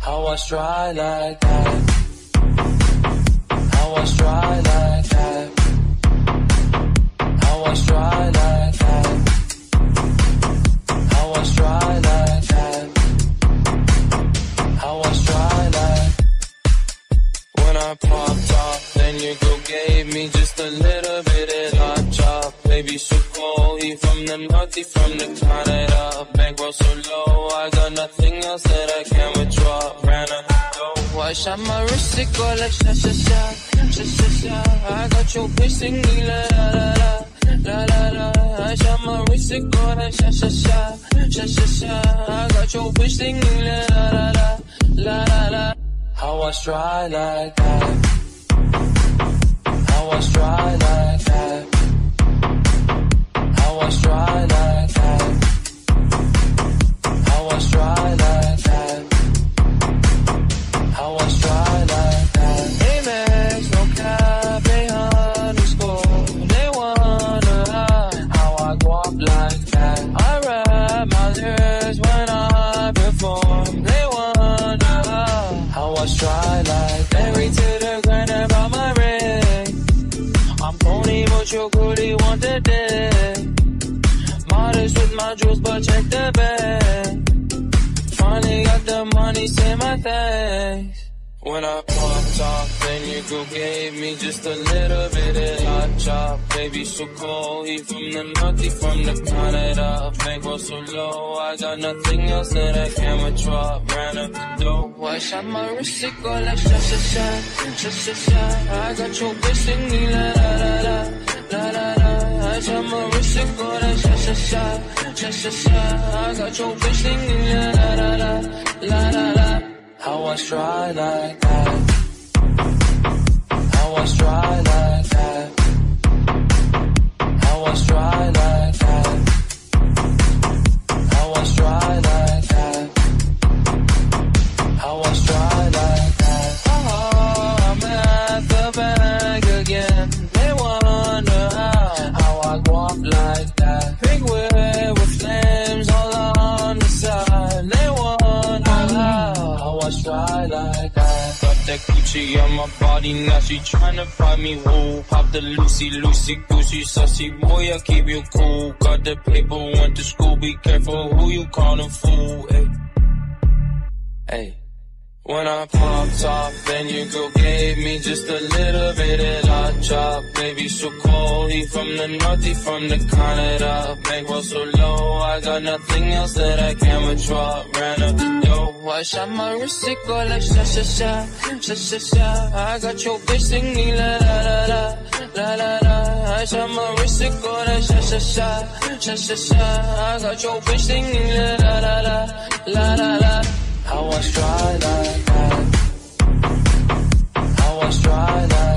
How I try like that. How I try like that. How I try like that. How I try like that. How I try like. When I popped off, then your girl gave me just a little bit of hot chop. Baby, so cold, he from the north, he from the Canada. Bankroll so low, I got nothing else that I can withdraw. Ran up the dough, I shot my wrist, it go like sha sha sha, sha sha sha. I got your bitch singing la la la la la la. I shot my wrist, it go like sha sha sha, sha sha sha. I got your bitch singing la la la la la la. How I try like that. How I try like that. How I try like that. How I try like that. How I try like that. Amex, no cap, _. They wonder how I go up like that. I rap my lyrics when I perform. They wonder how I try like that. Married to the grind about my ring. I'm pony, but your goodie want the dick. Modest with my jewels, but check the bag. Finally got the money, say my thanks. When I popped off, then your girl gave me just a little bit of hot chop. Baby, so cold, he from the north, he from the Canada. Bankroll so low, I got nothing else that I can withdraw. Ran up the dough, I shot my wrist, it go like sha sha sha, sha sha sha. I got your bitch singing la la la la, la la la. I shot my wrist, it go like sha sha sha, sha sha sha. I got your bitch singing la la la la, la la la. How I try like that. How I try like that. How I try like that. How I try like that. How I try like that. Oh, I'm at the bank again. They wonder how I go up like that. Pink whip with flames all on the side. They wonder how I try like that. Got that Gucci on my body, now she tryna buy me woo. Pop the Lucy, Lucy, Goosey, sussy boy, I keep you cool. Got the paper, went to school, be careful who you callin' fool. Hey, hey. When I popped off, then your girl gave me just a little bit of hot chop. Baby, so cold, he from the north, he from the Canada. Bankroll so low, I got nothing else that I can withdraw. Ran up the dough, I shot my wrist, it go like sha sha sha, sha sha sha. I got your bitch singing la la la la, la la la. I shot my wrist, it go like sha sha sha, sha sha sha. I got your bitch singing la la la la, la la la. How I try like that. How I try like that.